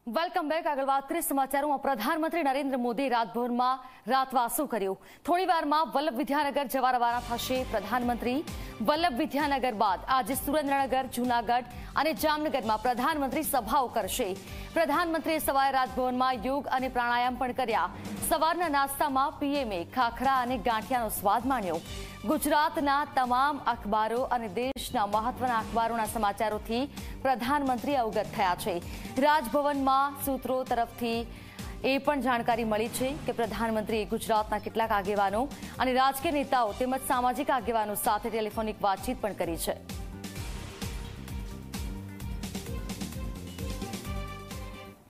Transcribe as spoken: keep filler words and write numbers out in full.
Welcome back. આગળ વાત કરીએ સમાચારોમાં. પ્રધાનમંત્રી નરેન્દ્ર મોદી રાજભવનમાં રાતવાસો કર્યો. થોડી વારમાં વલ્લભ વિદ્યાનગર જવા રવાના થશે. પ્રધાનમંત્રી વલ્લભ વિદ્યાનગર બાદ આજે સુરેન્દ્રનગર, જૂનાગઢ અને જામનગરમાં પ્રધાનમંત્રી સભાઓ કરશે. પ્રધાનમંત્રીએ સવારે રાજભવનમાં યોગ અને પ્રાણાયામ પણ કર્યા. સવારના નાસ્તામાં પીએમએ ખાખરા અને ગાંઠિયાનો સ્વાદ માણ્યો. ગુજરાતના તમામ અખબારો અને દેશના મહત્વના અખબારોના સમાચારોથી પ્રધાનમંત્રી અવગત થયા છે. રાજભવનમાં સૂત્રો તરફથી એ પણ જાણકારી મળી છે કે પ્રધાનમંત્રીએ ગુજરાતના કેટલાક આગેવાનો અને રાજકીય નેતાઓ તેમજ સામાજિક આગેવાનો સાથે ટેલિફોનિક વાતચીત પણ કરી છે.